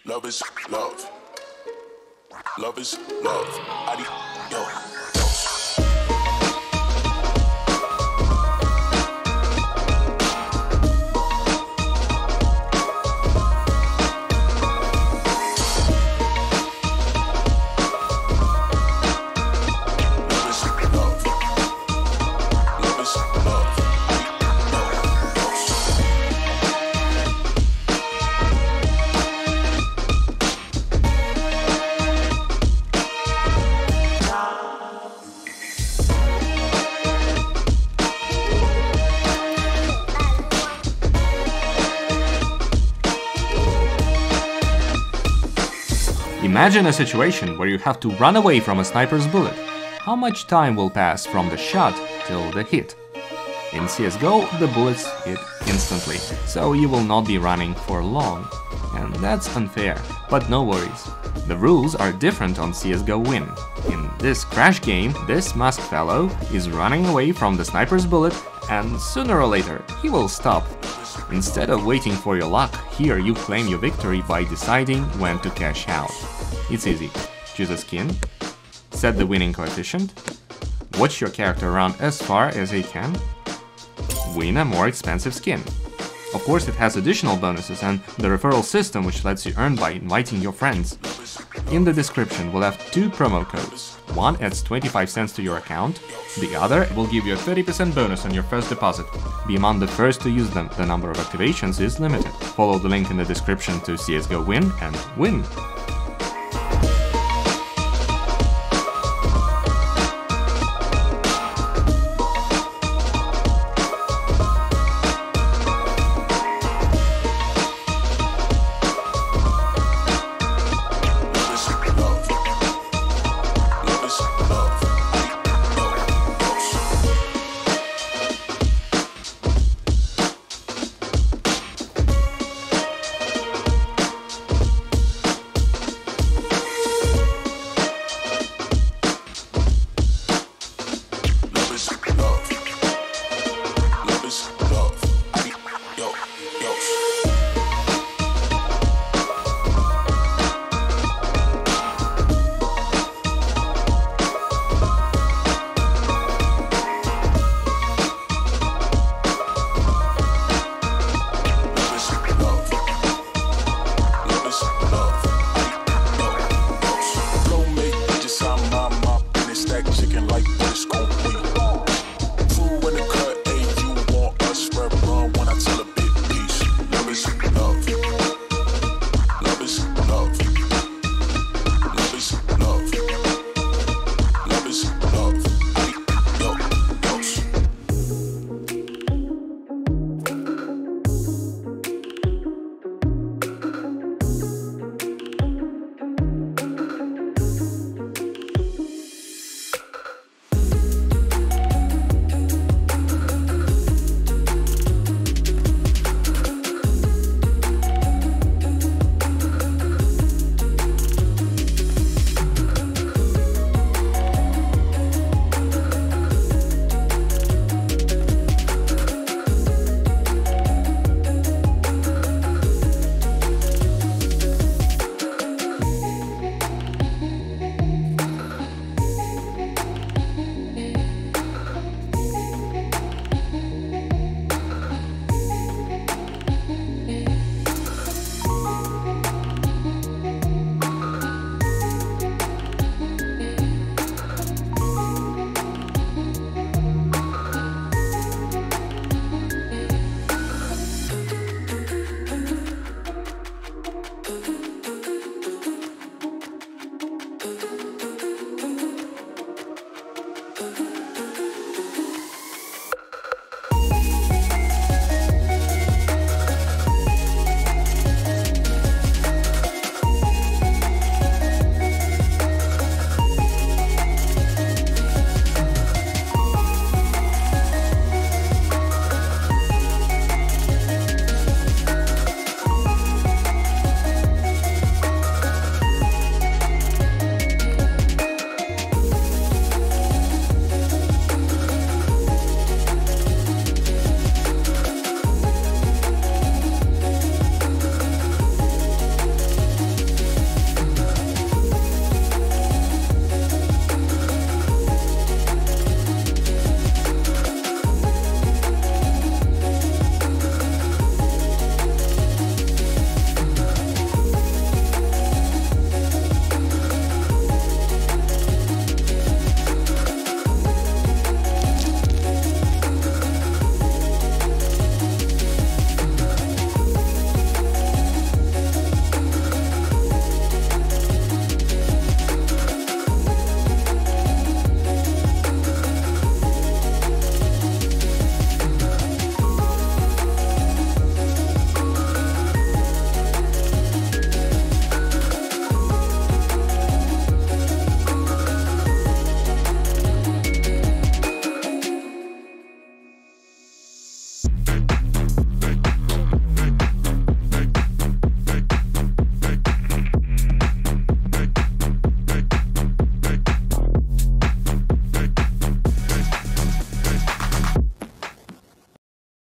Love is love. Love is love. Adios. Imagine a situation where you have to run away from a sniper's bullet. How much time will pass from the shot till the hit? In CSGO, the bullets hit instantly, so you will not be running for long. And that's unfair, but no worries. The rules are different on CSGO Win. In this crash game, this masked fellow is running away from the sniper's bullet, and sooner or later, he will stop. Instead of waiting for your luck, here you claim your victory by deciding when to cash out. It's easy. Choose a skin, set the winning coefficient, watch your character run as far as he can, win a more expensive skin. Of course, it has additional bonuses and the referral system which lets you earn by inviting your friends. In the description we'll have two promo codes. One adds 25 cents to your account, the other will give you a 30% bonus on your first deposit. Be among the first to use them, the number of activations is limited. Follow the link in the description to CSGO Win and win!